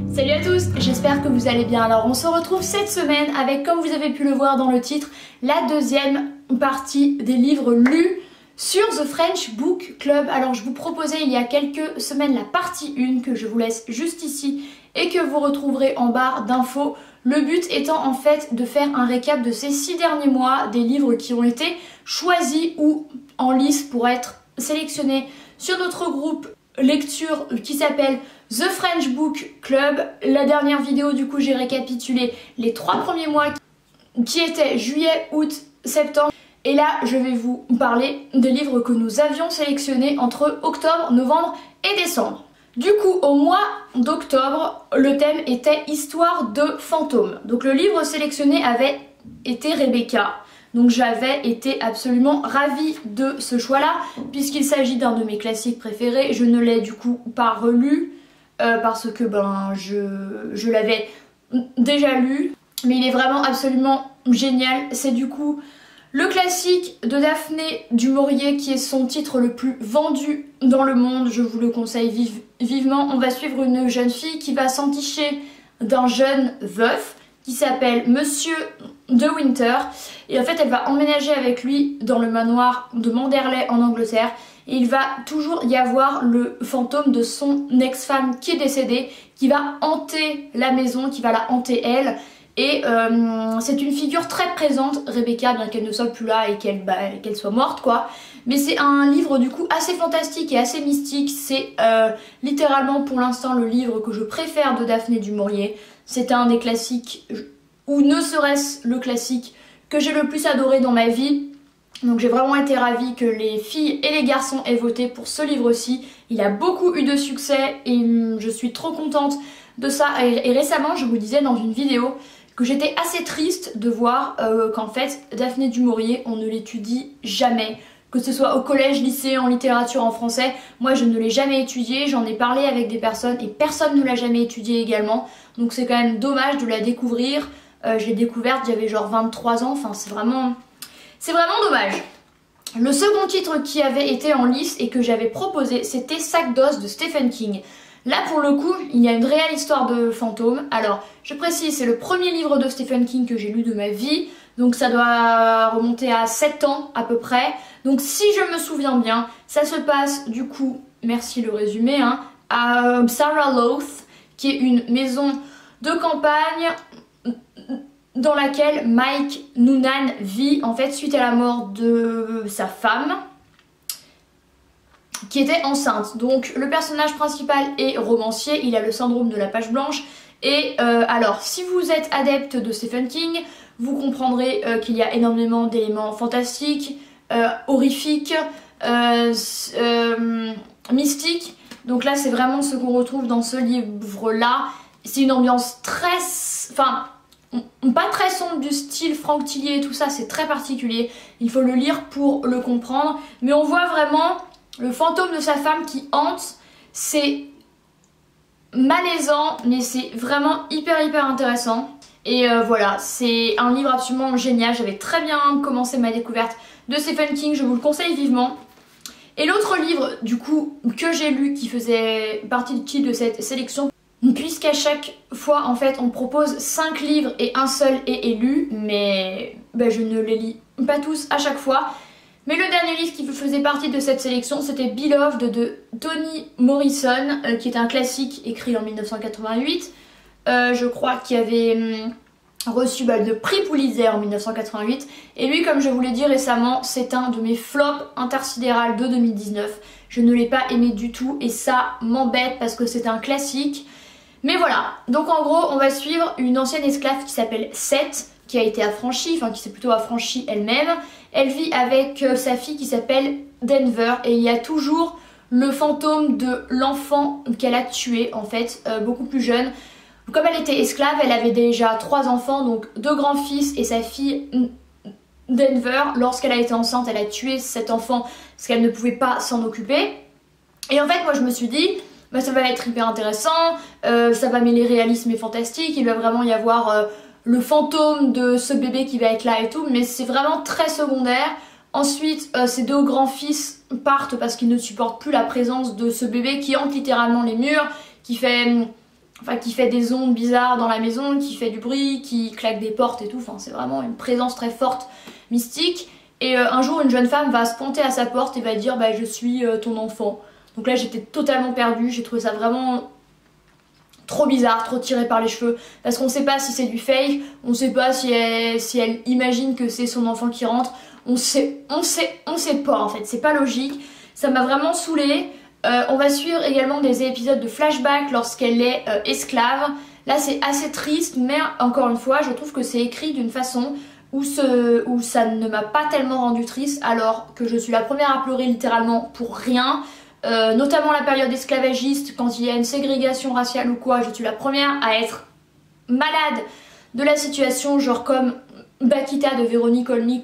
Salut à tous, j'espère que vous allez bien. Alors on se retrouve cette semaine avec, comme vous avez pu le voir dans le titre, la deuxième partie des livres lus sur The French Book Club. Alors je vous proposais il y a quelques semaines la partie 1 que je vous laisse juste ici et que vous retrouverez en barre d'infos. Le but étant en fait de faire un récap de ces 6 derniers mois des livres qui ont été choisis ou en lice pour être sélectionnés sur notre groupe lecture qui s'appelle The French Book Club. La dernière vidéo, du coup, j'ai récapitulé les 3 premiers mois qui étaient juillet, août, septembre. Et là, je vais vous parler des livres que nous avions sélectionnés entre octobre, novembre et décembre. Du coup, au mois d'octobre, le thème était Histoire de fantômes. Donc le livre sélectionné avait été Rebecca. Donc j'avais été absolument ravie de ce choix-là, puisqu'il s'agit d'un de mes classiques préférés. Je ne l'ai du coup pas relu, parce que je l'avais déjà lu. Mais il est vraiment absolument génial. C'est du coup le classique de Daphné du Maurier qui est son titre le plus vendu dans le monde. Je vous le conseille vivement. On va suivre une jeune fille qui va s'enticher d'un jeune veuf qui s'appelle Monsieur de Winter. Et en fait, elle va emménager avec lui dans le manoir de Manderley en Angleterre. Et il va toujours y avoir le fantôme de son ex-femme qui est décédée, qui va hanter la maison, qui va la hanter elle. Et c'est une figure très présente, Rebecca, bien qu'elle ne soit plus là et qu'elle soit morte, quoi. Mais c'est un livre du coup assez fantastique et assez mystique. C'est littéralement pour l'instant le livre que je préfère de Daphné du Maurier. C'est un des classiques, ou ne serait-ce le classique que j'ai le plus adoré dans ma vie. Donc j'ai vraiment été ravie que les filles et les garçons aient voté pour ce livre-ci. Il a beaucoup eu de succès et je suis trop contente de ça. Et récemment, je vous disais dans une vidéo que j'étais assez triste de voir qu'en fait, Daphné du Maurier, on ne l'étudie jamais. Que ce soit au collège, lycée, en littérature, en français, moi je ne l'ai jamais étudié, j'en ai parlé avec des personnes et personne ne l'a jamais étudié également. Donc c'est quand même dommage de la découvrir. Je l'ai découverte, j'avais genre 23 ans, enfin c'est vraiment dommage. Le second titre qui avait été en lice et que j'avais proposé, c'était Sac d'os de Stephen King. Là pour le coup, il y a une réelle histoire de fantôme. Alors, je précise, c'est le premier livre de Stephen King que j'ai lu de ma vie. Donc ça doit remonter à 7 ans à peu près. Donc si je me souviens bien, ça se passe du coup, merci le résumé, hein, à Saraloth, qui est une maison de campagne dans laquelle Mike Noonan vit en fait suite à la mort de sa femme qui était enceinte. Donc le personnage principal est romancier, il a le syndrome de la page blanche. Et alors si vous êtes adepte de Stephen King, vous comprendrez qu'il y a énormément d'éléments fantastiques, horrifiques, mystiques. Donc là c'est vraiment ce qu'on retrouve dans ce livre là. C'est une ambiance très... enfin, pas très sombre, du style Franck Tillier et tout ça, c'est très particulier. Il faut le lire pour le comprendre. Mais on voit vraiment le fantôme de sa femme qui hante. C'est malaisant, mais c'est vraiment hyper intéressant. Et voilà, c'est un livre absolument génial. J'avais très bien commencé ma découverte de Stephen King, je vous le conseille vivement. Et l'autre livre du coup que j'ai lu qui faisait partie du titre de cette sélection, puisqu'à chaque fois en fait on propose 5 livres et un seul est élu, mais je ne les lis pas tous à chaque fois. Mais le dernier livre qui faisait partie de cette sélection, c'était Beloved de Toni Morrison, qui est un classique écrit en 1988. Je crois qu'il avait reçu le prix Pulitzer en 1988. Et lui, comme je vous l'ai dit récemment, c'est un de mes flops intersidéral de 2019. Je ne l'ai pas aimé du tout et ça m'embête parce que c'est un classique. Mais voilà, donc en gros, on va suivre une ancienne esclave qui s'appelle Seth, qui a été affranchie, enfin qui s'est plutôt affranchie elle-même. Elle vit avec sa fille qui s'appelle Denver et il y a toujours le fantôme de l'enfant qu'elle a tué en fait, beaucoup plus jeune. Comme elle était esclave, elle avait déjà 3 enfants, donc 2 grands-fils et sa fille Denver. Lorsqu'elle a été enceinte, elle a tué cet enfant parce qu'elle ne pouvait pas s'en occuper. Et en fait, moi je me suis dit, ça va être hyper intéressant, ça va mêler réalisme et fantastique, il va vraiment y avoir le fantôme de ce bébé qui va être là et tout, mais c'est vraiment très secondaire. Ensuite, ses 2 grands-fils partent parce qu'ils ne supportent plus la présence de ce bébé qui hante littéralement les murs, qui fait enfin qui fait des ondes bizarres dans la maison, qui fait du bruit, qui claque des portes et tout, enfin c'est vraiment une présence très forte, mystique. Et un jour une jeune femme va se pointer à sa porte et va dire bah je suis ton enfant. Donc là j'étais totalement perdue, j'ai trouvé ça vraiment trop bizarre, trop tiré par les cheveux, parce qu'on sait pas si c'est du fake, on sait pas si elle imagine que c'est son enfant qui rentre, on sait pas en fait, c'est pas logique, ça m'a vraiment saoulée. On va suivre également des épisodes de flashback lorsqu'elle est esclave. Là c'est assez triste, mais encore une fois je trouve que c'est écrit d'une façon où ça ne m'a pas tellement rendu triste, alors que je suis la première à pleurer littéralement pour rien. Notamment la période esclavagiste, quand il y a une ségrégation raciale ou quoi, je suis la première à être malade de la situation, genre comme Bakita de Véronique Olmy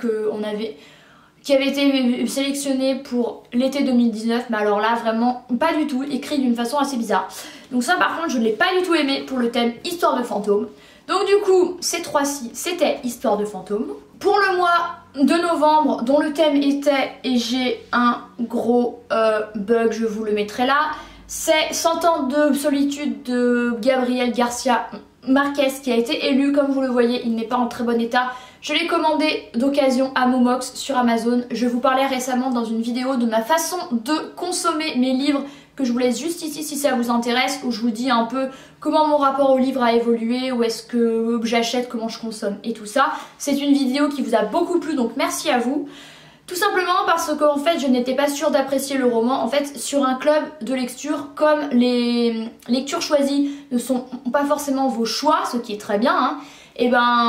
qui avait été sélectionnée pour l'été 2019, mais alors là vraiment pas du tout, écrit d'une façon assez bizarre. Donc ça par contre je ne l'ai pas du tout aimé pour le thème histoire de fantômes. Donc du coup ces trois-ci c'était histoire de fantômes. Pour le mois de novembre dont le thème était, et j'ai un gros bug, je vous le mettrai là, c'est 100 ans de solitude de Gabriel Garcia Marquez qui a été élu. Comme vous le voyez il n'est pas en très bon état. Je l'ai commandé d'occasion à Momox sur Amazon. Je vous parlais récemment dans une vidéo de ma façon de consommer mes livres que je vous laisse juste ici si ça vous intéresse, où je vous dis un peu comment mon rapport au livre a évolué, où est-ce que j'achète, comment je consomme et tout ça. C'est une vidéo qui vous a beaucoup plu, donc merci à vous. Tout simplement parce qu'en fait je n'étais pas sûre d'apprécier le roman. En fait sur un club de lecture, comme les lectures choisies ne sont pas forcément vos choix, ce qui est très bien, hein, et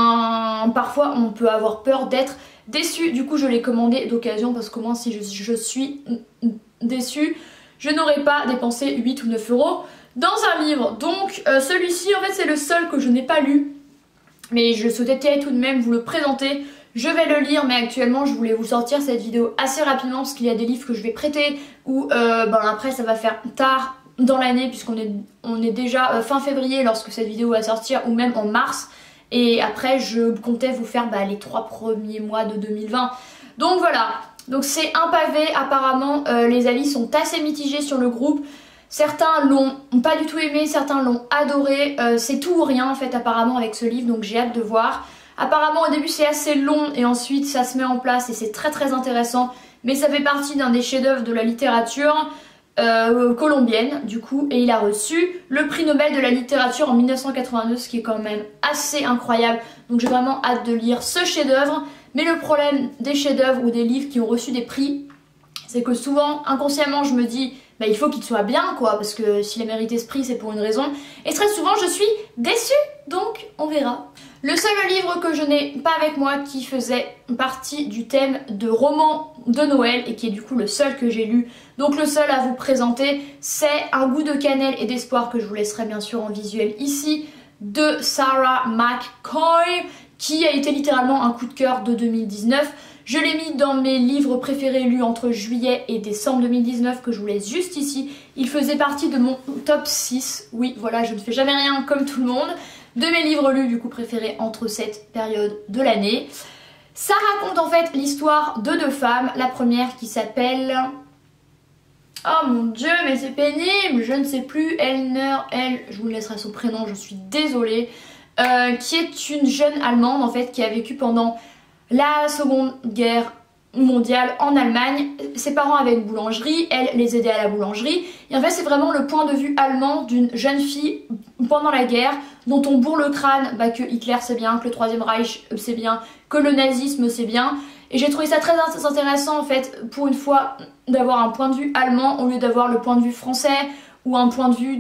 ben parfois on peut avoir peur d'être déçu. Du coup je l'ai commandé d'occasion parce qu'au moins si je suis déçue, je n'aurais pas dépensé 8 ou 9 euros dans un livre. Donc celui-ci en fait c'est le seul que je n'ai pas lu, mais je souhaitais tout de même vous le présenter. Je vais le lire, mais actuellement je voulais vous sortir cette vidéo assez rapidement parce qu'il y a des livres que je vais prêter ou après ça va faire tard dans l'année puisqu'on est déjà fin février lorsque cette vidéo va sortir, ou même en mars, et après je comptais vous faire les 3 premiers mois de 2020. Donc voilà, donc c'est un pavé. Apparemment les avis sont assez mitigés sur le groupe. Certains l'ont pas du tout aimé, certains l'ont adoré. C'est tout ou rien en fait apparemment avec ce livre, donc j'ai hâte de voir. Apparemment au début c'est assez long et ensuite ça se met en place et c'est très très intéressant. Mais ça fait partie d'un des chefs-d'œuvre de la littérature colombienne du coup, et il a reçu le prix Nobel de la littérature en 1982, ce qui est quand même assez incroyable. Donc j'ai vraiment hâte de lire ce chef-d'œuvre. Mais le problème des chefs-d'œuvre ou des livres qui ont reçu des prix, c'est que souvent inconsciemment je me dis il faut qu'il soit bien quoi, parce que s'il a mérité ce prix c'est pour une raison, et très souvent je suis déçue, donc on verra. Le seul livre que je n'ai pas avec moi qui faisait partie du thème de roman de Noël et qui est du coup le seul que j'ai lu, donc le seul à vous présenter, c'est Un goût de cannelle et d'espoir, que je vous laisserai bien sûr en visuel ici, de Sarah McCoy, qui a été littéralement un coup de cœur de 2019. Je l'ai mis dans mes livres préférés lus entre juillet et décembre 2019, que je vous laisse juste ici. Il faisait partie de mon top 6. Oui, voilà, je ne fais jamais rien comme tout le monde. De mes livres lus du coup préférés entre cette période de l'année. Ça raconte en fait l'histoire de deux femmes. La première qui s'appelle... Oh mon dieu, mais c'est pénible, je ne sais plus. Je vous laisserai son prénom, je suis désolée. Qui est une jeune Allemande en fait qui a vécu pendant la Seconde Guerre mondiale en Allemagne. Ses parents avaient une boulangerie, elle les aidait à la boulangerie. Et en fait c'est vraiment le point de vue allemand d'une jeune fille pendant la guerre dont on bourre le crâne que Hitler c'est bien, que le Troisième Reich c'est bien, que le nazisme c'est bien. Et j'ai trouvé ça très intéressant en fait pour une fois d'avoir un point de vue allemand au lieu d'avoir le point de vue français ou un point de vue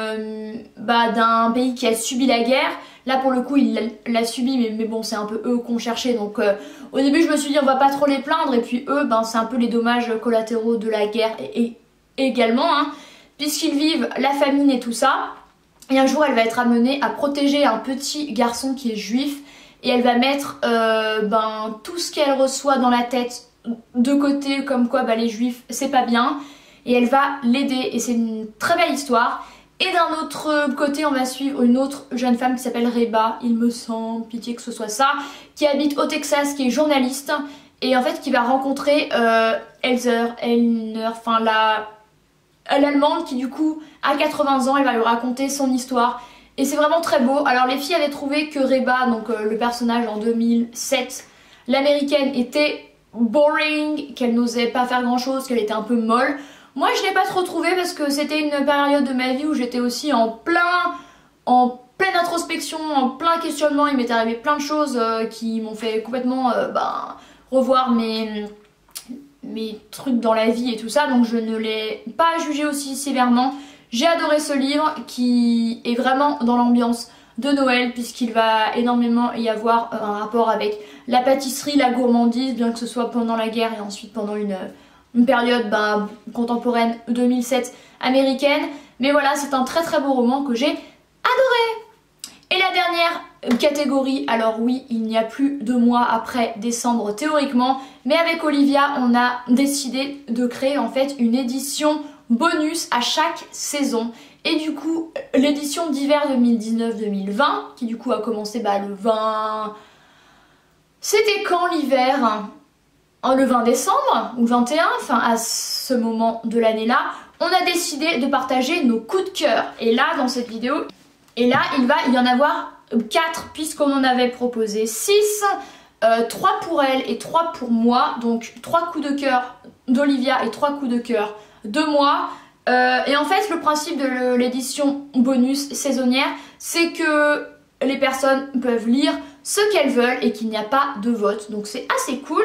d'un pays qui a subi la guerre. Là pour le coup il l'a subi, mais bon c'est un peu eux qu'on cherchait, donc au début je me suis dit on va pas trop les plaindre, et puis eux c'est un peu les dommages collatéraux de la guerre et également hein, puisqu'ils vivent la famine et tout ça. Et un jour elle va être amenée à protéger un petit garçon qui est juif, et elle va mettre tout ce qu'elle reçoit dans la tête de côté, comme quoi les juifs c'est pas bien, et elle va l'aider, et c'est une très belle histoire. Et d'un autre côté on va suivre une autre jeune femme qui s'appelle Reba, il me semble, pitié que ce soit ça, qui habite au Texas, qui est journaliste, et en fait qui va rencontrer Elner, enfin l'allemande qui du coup à 80 ans elle va lui raconter son histoire et c'est vraiment très beau. Alors les filles avaient trouvé que Reba, donc le personnage en 2007, l'américaine, était boring, qu'elle n'osait pas faire grand chose, qu'elle était un peu molle. Moi je l'ai pas trop trouvé parce que c'était une période de ma vie où j'étais aussi en pleine introspection, en plein questionnement. Il m'est arrivé plein de choses qui m'ont fait complètement revoir mes trucs dans la vie et tout ça, donc je ne l'ai pas jugé aussi sévèrement. J'ai adoré ce livre qui est vraiment dans l'ambiance de Noël puisqu'il va énormément y avoir un rapport avec la pâtisserie, la gourmandise, bien que ce soit pendant la guerre et ensuite pendant une période contemporaine 2007 américaine. Mais voilà, c'est un très très beau roman que j'ai adoré. Et la dernière catégorie, alors oui, il n'y a plus de mois après décembre théoriquement, mais avec Olivia, on a décidé de créer en fait une édition bonus à chaque saison. Et du coup, l'édition d'hiver 2019-2020, qui du coup a commencé le 20... C'était quand l'hiver? Le 20 décembre ou le 21, enfin à ce moment de l'année-là, on a décidé de partager nos coups de cœur. Et là, dans cette vidéo... Et là, il va y en avoir 4 puisqu'on en avait proposé 6, 3 pour elle et 3 pour moi. Donc 3 coups de cœur d'Olivia et 3 coups de cœur de moi. Et en fait, le principe de l'édition bonus saisonnière, c'est que les personnes peuvent lire ce qu'elles veulent et qu'il n'y a pas de vote. Donc c'est assez cool.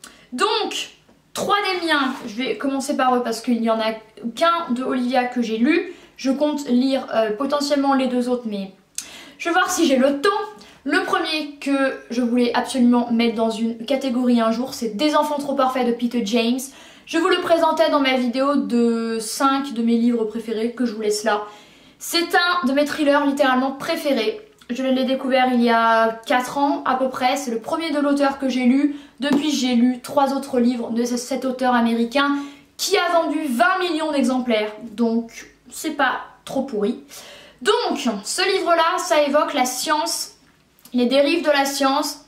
Donc, 3 des miens, je vais commencer par eux parce qu'il n'y en a qu'un de Olivia que j'ai lu. Je compte lire potentiellement les 2 autres, mais je vais voir si j'ai le temps. Le premier que je voulais absolument mettre dans une catégorie un jour, c'est Des enfants trop parfaits de Peter James. Je vous le présentais dans ma vidéo de 5 de mes livres préférés, que je vous laisse là. C'est un de mes thrillers littéralement préférés. Je l'ai découvert il y a 4 ans à peu près. C'est le premier de l'auteur que j'ai lu. Depuis, j'ai lu 3 autres livres de cet auteur américain qui a vendu 20 millions d'exemplaires. Donc... c'est pas trop pourri. Donc, ce livre-là, ça évoque la science, les dérives de la science.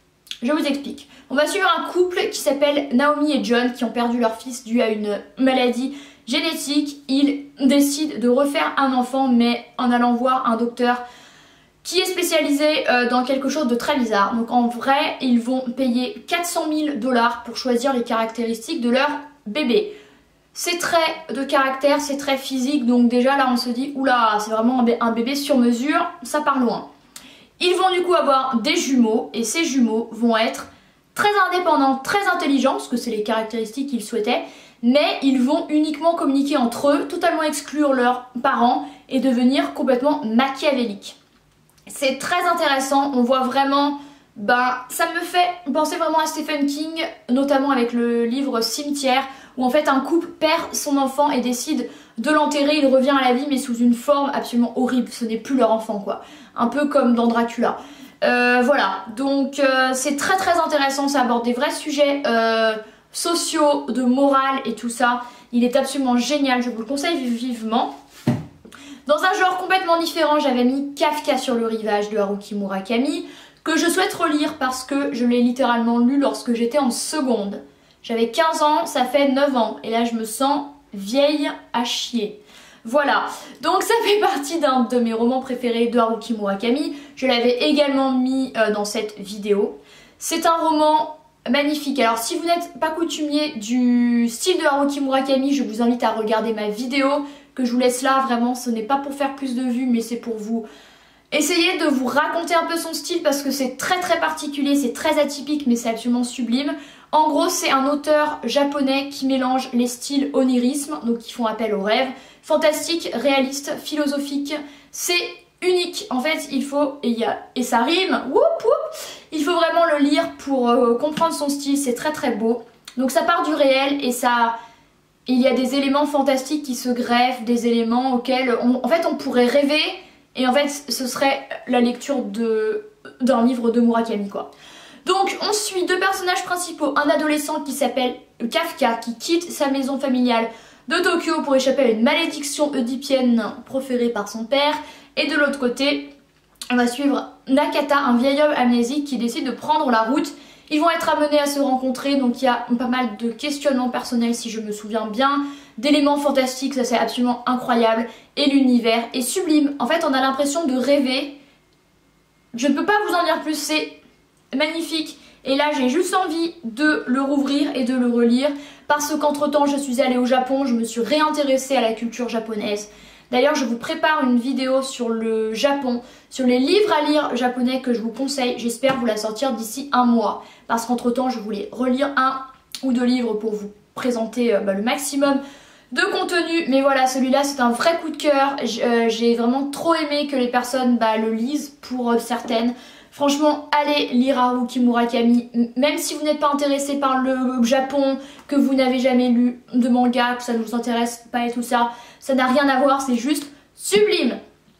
Je vous explique. On va suivre un couple qui s'appelle Naomi et John qui ont perdu leur fils dû à une maladie génétique. Ils décident de refaire un enfant, mais en allant voir un docteur qui est spécialisé dans quelque chose de très bizarre. Donc en vrai, ils vont payer 400 000 $ pour choisir les caractéristiques de leur bébé. C'est très de caractère, c'est très physique, donc déjà là on se dit oula, c'est vraiment un bébé sur mesure, ça part loin. Ils vont du coup avoir des jumeaux et ces jumeaux vont être très indépendants, très intelligents, parce que c'est les caractéristiques qu'ils souhaitaient, mais ils vont uniquement communiquer entre eux, totalement exclure leurs parents et devenir complètement machiavéliques. C'est très intéressant, on voit vraiment... ça me fait penser vraiment à Stephen King, notamment avec le livre Cimetière, où en fait un couple perd son enfant et décide de l'enterrer, il revient à la vie mais sous une forme absolument horrible, ce n'est plus leur enfant quoi, un peu comme dans Dracula. Voilà, donc c'est très très intéressant, ça aborde des vrais sujets sociaux, de morale et tout ça, il est absolument génial, je vous le conseille vivement. Dans un genre complètement différent, j'avais mis Kafka sur le rivage de Haruki Murakami, que je souhaite relire parce que je l'ai littéralement lu lorsque j'étais en seconde. J'avais 15 ans, ça fait 9 ans, et là je me sens vieille à chier. Voilà, donc ça fait partie d'un de mes romans préférés de Haruki Murakami. Je l'avais également mis dans cette vidéo. C'est un roman magnifique. Alors si vous n'êtes pas coutumier du style de Haruki Murakami, je vous invite à regarder ma vidéo que je vous laisse là. Vraiment, ce n'est pas pour faire plus de vues, mais c'est pour vous essayer de vous raconter un peu son style parce que c'est très très particulier, c'est très atypique, mais c'est absolument sublime. En gros, c'est un auteur japonais qui mélange les styles onirisme, donc qui font appel aux rêves, fantastique, réaliste, philosophique. C'est unique. En fait, il faut, et ça rime, whoop, whoop, il faut vraiment le lire pour comprendre son style, c'est très très beau. Donc ça part du réel et il y a des éléments fantastiques qui se greffent, des éléments auxquels en fait on pourrait rêver et en fait ce serait la lecture d'un livre de Murakami quoi. Donc on suit 2 personnages principaux, un adolescent qui s'appelle Kafka qui quitte sa maison familiale de Tokyo pour échapper à une malédiction oedipienne proférée par son père, et de l'autre côté on va suivre Nakata, un vieil homme amnésique qui décide de prendre la route Ils vont être amenés à se rencontrer, donc il y a pas mal de questionnements personnels si je me souviens bien, d'éléments fantastiques, ça c'est absolument incroyable, et l'univers est sublime. En fait on a l'impression de rêver, je ne peux pas vous en dire plus, c'est magnifique. Et là j'ai juste envie de le rouvrir et de le relire, parce qu'entre temps je suis allée au Japon, je me suis réintéressée à la culture japonaise. D'ailleurs je vous prépare une vidéo sur le Japon, sur les livres à lire japonais que je vous conseille. J'espère vous la sortir d'ici un mois. Parce qu'entre temps je voulais relire 1 ou 2 livres pour vous présenter le maximum de contenu. Mais voilà, celui-là c'est un vrai coup de cœur. J'ai vraiment trop aimé que les personnes le lisent pour certaines. Franchement, allez lire Haruki Murakami, même si vous n'êtes pas intéressé par le Japon, que vous n'avez jamais lu de manga, que ça ne vous intéresse pas et tout ça, ça n'a rien à voir, c'est juste sublime.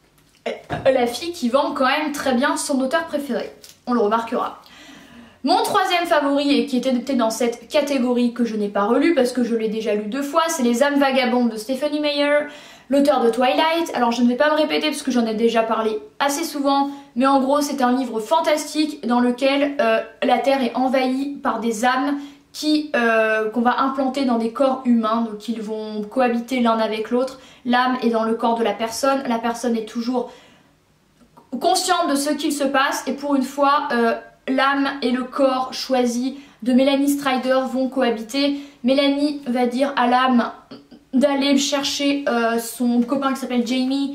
La fille qui vend quand même très bien son auteur préféré, on le remarquera. Mon troisième favori, et qui était dans cette catégorie que je n'ai pas relu parce que je l'ai déjà lu 2 fois, c'est Les âmes vagabondes de Stephenie Meyer, l'auteur de Twilight. Alors je ne vais pas me répéter parce que j'en ai déjà parlé assez souvent, mais en gros c'est un livre fantastique dans lequel la Terre est envahie par des âmes qu'on va implanter dans des corps humains, donc ils vont cohabiter l'un avec l'autre. L'âme est dans le corps de la personne est toujours consciente de ce qu'il se passe, et pour une fois l'âme et le corps choisi de Mélanie Strider vont cohabiter. Mélanie va dire à l'âme d'aller chercher son copain qui s'appelle Jamie,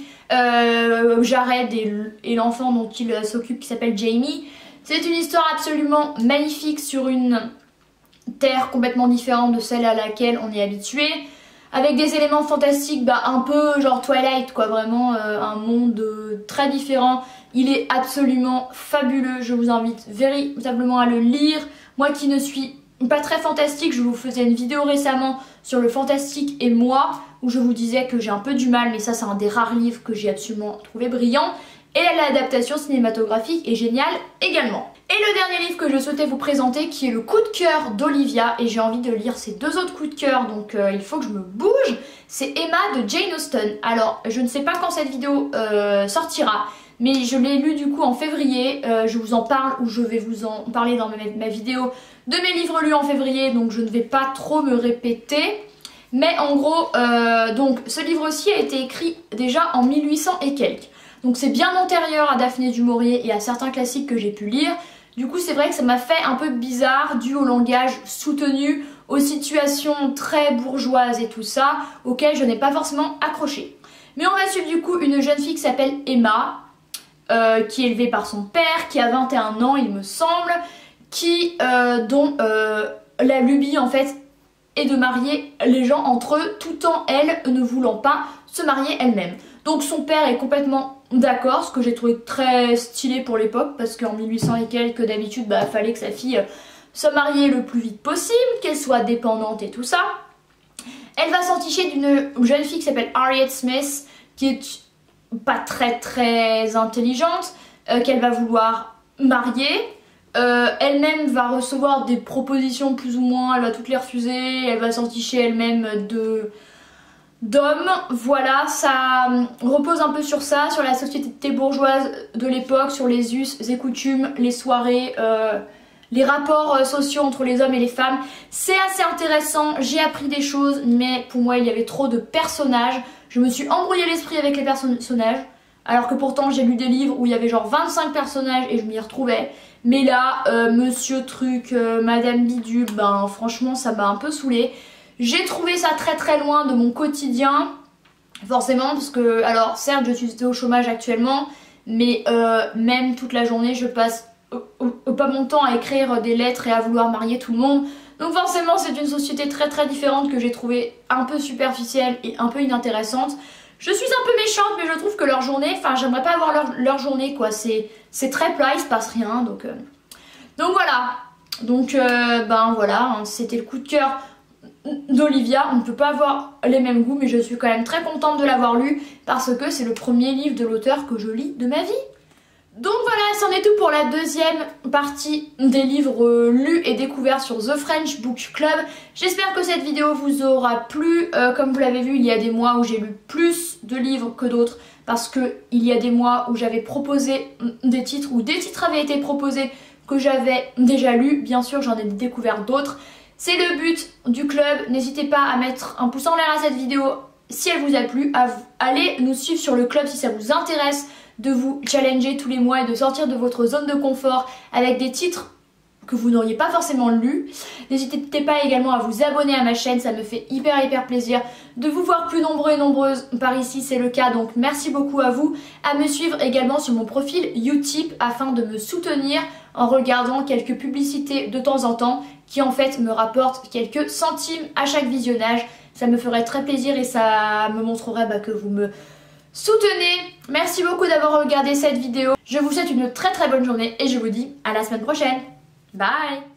Jared et l'enfant dont il s'occupe qui s'appelle Jamie. C'est une histoire absolument magnifique sur une terre complètement différente de celle à laquelle on est habitué, avec des éléments fantastiques un peu genre Twilight quoi, vraiment un monde très différent. Il est absolument fabuleux, je vous invite véritablement à le lire. Moi qui ne suis pas très fantastique, je vous faisais une vidéo récemment sur le fantastique et moi, où je vous disais que j'ai un peu du mal, mais ça c'est un des rares livres que j'ai absolument trouvé brillant. Et l'adaptation cinématographique est géniale également. Et le dernier livre que je souhaitais vous présenter, qui est le coup de cœur d'Olivia, et j'ai envie de lire ces 2 autres coups de cœur, donc il faut que je me bouge, c'est Emma de Jane Austen. Alors je ne sais pas quand cette vidéo sortira, mais je l'ai lu du coup en février, je vous en parle, ou je vais vous en parler dans ma vidéo de mes livres lus en février, donc je ne vais pas trop me répéter. Mais en gros, donc ce livre-ci a été écrit déjà en 1800 et quelques. Donc c'est bien antérieur à Daphné du Maurier et à certains classiques que j'ai pu lire. Du coup c'est vrai que ça m'a fait un peu bizarre, dû au langage soutenu, aux situations très bourgeoises et tout ça, auxquelles je n'ai pas forcément accroché. Mais on va suivre du coup une jeune fille qui s'appelle Emma, qui est élevée par son père, qui a 21 ans il me semble, dont la lubie en fait est de marier les gens entre eux, tout en elle ne voulant pas se marier elle-même. Donc son père est complètement d'accord, ce que j'ai trouvé très stylé pour l'époque, parce qu'en 1800 et quelques d'habitude fallait que sa fille se marie le plus vite possible, qu'elle soit dépendante et tout ça. Elle va s'enticher d'une jeune fille qui s'appelle Harriet Smith, qui est pas très intelligente, qu'elle va vouloir marier. Elle-même va recevoir des propositions plus ou moins, elle va toutes les refuser, elle va s'enticher elle-même d'hommes. Voilà, ça repose un peu sur ça, sur la société bourgeoise de l'époque, sur les us et coutumes, les soirées, les rapports sociaux entre les hommes et les femmes. C'est assez intéressant, j'ai appris des choses, mais pour moi il y avait trop de personnages. Je me suis embrouillé l'esprit avec les personnages, alors que pourtant j'ai lu des livres où il y avait genre 25 personnages et je m'y retrouvais. Mais là, Monsieur Truc, Madame Bidule, franchement ça m'a un peu saoulée. J'ai trouvé ça très loin de mon quotidien, forcément, parce que, alors certes je suis au chômage actuellement, mais même toute la journée je passe pas mon temps à écrire des lettres et à vouloir marier tout le monde. Donc forcément c'est une société très différente que j'ai trouvé un peu superficielle et un peu inintéressante. Je suis un peu méchante, mais je trouve que leur journée, j'aimerais pas avoir leur journée quoi, c'est très plat, il se passe rien, donc voilà. Donc voilà, c'était le coup de cœur d'Olivia. On ne peut pas avoir les mêmes goûts, mais je suis quand même très contente de l'avoir lu, parce que c'est le premier livre de l'auteur que je lis de ma vie. Donc voilà, c'en est tout pour la deuxième partie des livres lus et découverts sur The French Book Club. J'espère que cette vidéo vous aura plu. Comme vous l'avez vu, il y a des mois où j'ai lu plus de livres que d'autres, parce que il y a des mois où j'avais proposé des titres, ou des titres avaient été proposés que j'avais déjà lus. Bien sûr, j'en ai découvert d'autres. C'est le but du club. N'hésitez pas à mettre un pouce en l'air à cette vidéo si elle vous a plu. Allez nous suivre sur le club si ça vous intéresse de vous challenger tous les mois et de sortir de votre zone de confort avec des titres que vous n'auriez pas forcément lus. N'hésitez pas également à vous abonner à ma chaîne, ça me fait hyper plaisir de vous voir plus nombreux et nombreuses par ici, c'est le cas, donc merci beaucoup à vous. À me suivre également sur mon profil Utip afin de me soutenir en regardant quelques publicités de temps en temps qui en fait me rapportent quelques centimes à chaque visionnage. Ça me ferait très plaisir et ça me montrerait que vous me soutenez. Merci beaucoup d'avoir regardé cette vidéo. Je vous souhaite une très bonne journée et je vous dis à la semaine prochaine. Bye!